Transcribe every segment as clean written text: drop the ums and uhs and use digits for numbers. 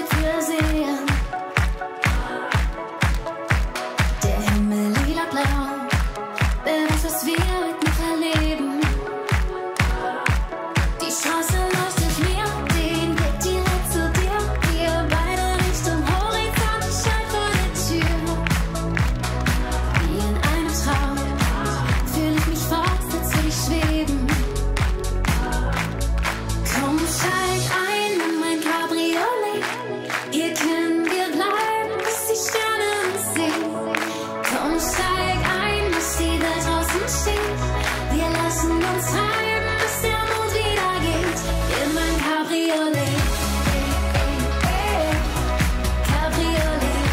wir sehen. Der Himmel lila blau, wer weiß, was wir heute noch erleben. Die Straße leuchtet mir, den Blick direkt zu dir. Wir beide Richtung Horizont, ich schall vor der Tür. Wie in einem Traum fühl ich mich fast, als würde ich schweben. Komm, steig ein in mein Cabriolet. Hier können wir bleiben, bis die Sterne uns sehen. Komm, steig ein, bis die Welt draußen steht. Wir lassen uns treiben, bis der Mond wieder geht. In mein Cabriolet. Cabriolet.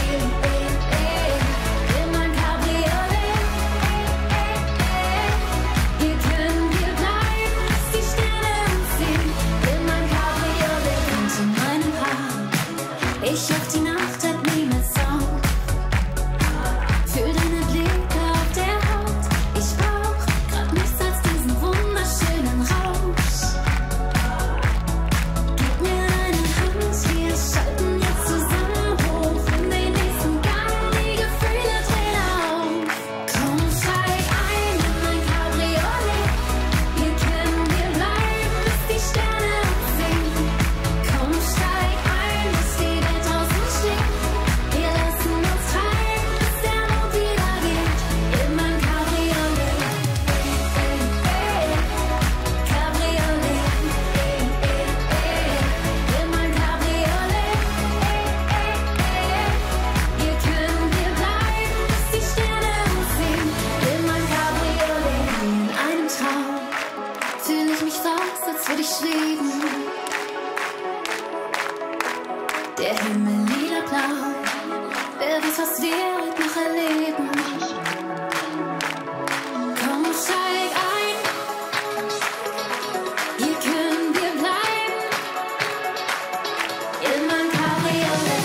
In mein Cabriolet. Hier können wir bleiben, bis die Sterne uns sehen. In mein Cabriolet. Und in meinem Haar. Ich hoffe, die Nacht hat niemals auf. Fühl deine Blicke auf der Haut. Ich brauch grad nichts als diesen wunderschönen Rausch. Gib mir deine Hand, wir schalten jetzt zusammen hoch in den nächsten Gang. Die Gefühle drehen auf. Komm, steig ein in mein Cabriolet. Hier können wir bleiben, bis die Sterne uns sehen. Komm, steig ein, bis die Welt draußen steht. Wir lassen uns treiben, bis der Mond wieder geht. In mein Cabriolet. Cabriolet. In mein Cabriolet. Hier können wir bleiben, bis die Sterne uns sehen. In mein Cabriolet. Wie in einem Traum fühl ich mich fast, als würde ich schweben. Der Himmel lila blau, wer weiß, was wir heute noch erleben. Komm, steig ein, hier können wir bleiben. In mein Cabriolet.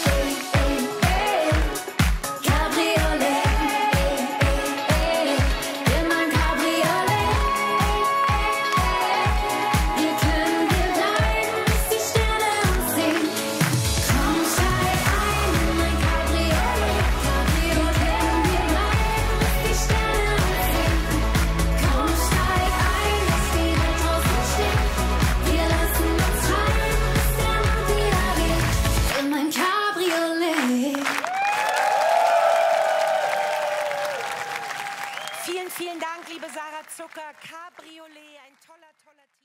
Cabriolet. In mein Cabriolet. Hier können wir bleiben, bis die Sterne uns sehen. Komm, steig ein in mein Cabriolet. Hier können wir bleiben, bis die Sterne uns sehen. Komm, steig ein, bis die Welt draußen steht. Wir lassen uns treiben, bis der Mond wieder geht. In mein Cabriolet. Vielen, vielen Dank, liebe Sarah Zucker. Cabriolet, ein toller, toller Titel.